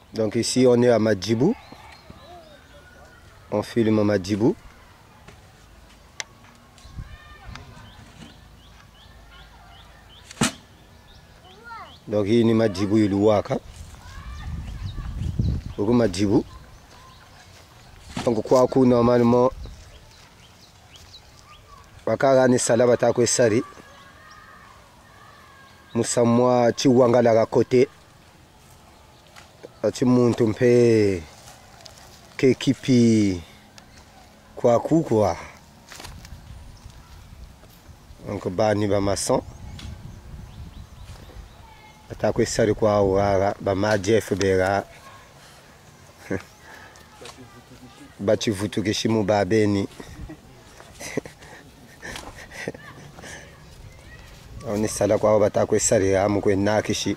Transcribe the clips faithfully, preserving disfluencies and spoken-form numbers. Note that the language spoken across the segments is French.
Donc ici on est à Madjibou. On filme à Madjibou. Donc hii ni Madjibou iliwaka. Huku Madjibou. Donc kwa ku normalement wakara ni sala batakwe sari. Musamwa chiwangala ga kote. Ati muntu mpe kekipi kwa ku kwa. Donc bani ba maçon. Batakwe sari kwa wara ba majef bera. Bachivutu geshimu babeni. On est sala kwa batakwe sari amu kwe nakishi.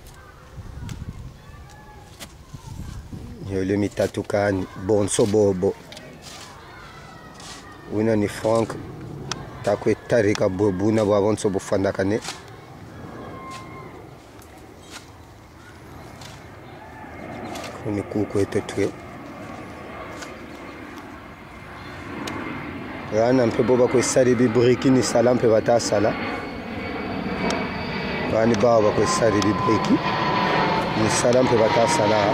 Yole mitatukani bonso bobo. Wina ni Frank takwe tarika bobu na bonso bufanda kane. Kuni kuku etetwe. Rana mpe boba kwe sari bibriki ni sala mpe bata sala. Rani baba kwe sari bibriki ni sala mpe bata sala.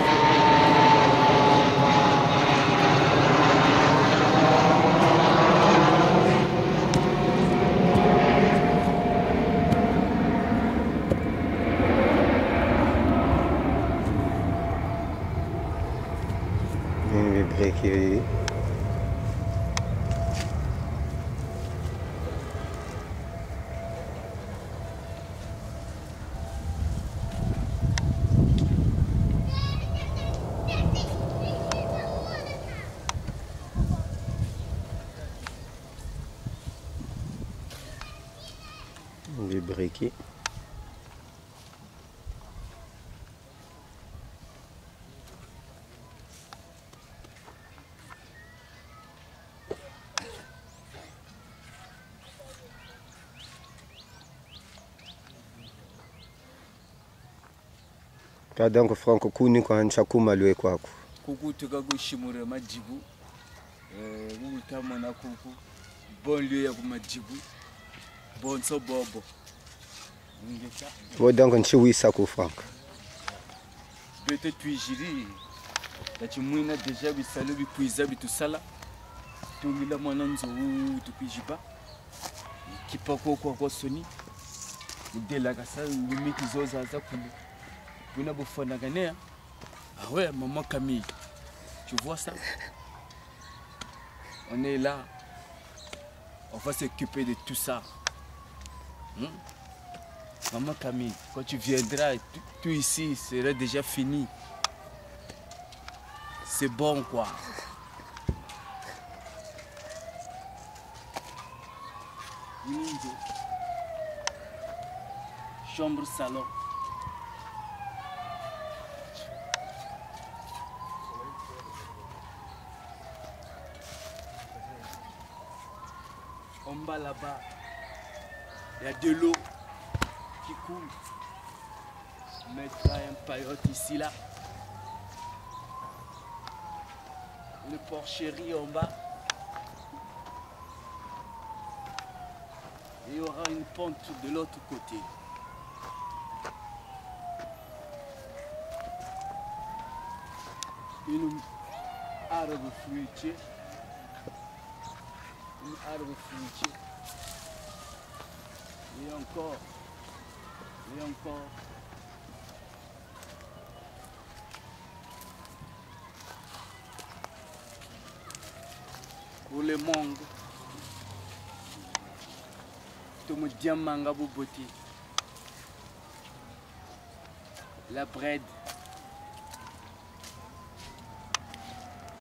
Ni bibriki. Des briquets. Donc Franco kuni kwa nchakuma lwe kwako. Kuku tukagushimura Madjibou. Eh utama na kuku. Bon lieu ya Madjibou. Bon so bobo. Wo donc nchiwisa ku Frank. Bete tuijiri. Dati mwina deja bisalo bikwiza bitusala. Tumila mwana nzo tupijiba. Kipako kwa kwa soni. Dela kasa limiki zoza za kulu. Wina bufana ganea. Ah ouais, maman Camille. Tu vois ça? On est là. On va s'occuper de tout ça. Hmm? Maman Camille, quand tu viendras, tout, tout ici sera déjà fini. C'est bon quoi. Chambre, salon. En bas là-bas, il y a de l'eau qui coule. Mettre un paillote ici là. Le porcherie en bas. Et il y aura une pente de l'autre côté. Une arbre fruitier. Une arbre fruitier. Et encore. Et encore. Pour les mangues. Tout le diamant à boboter. La bread.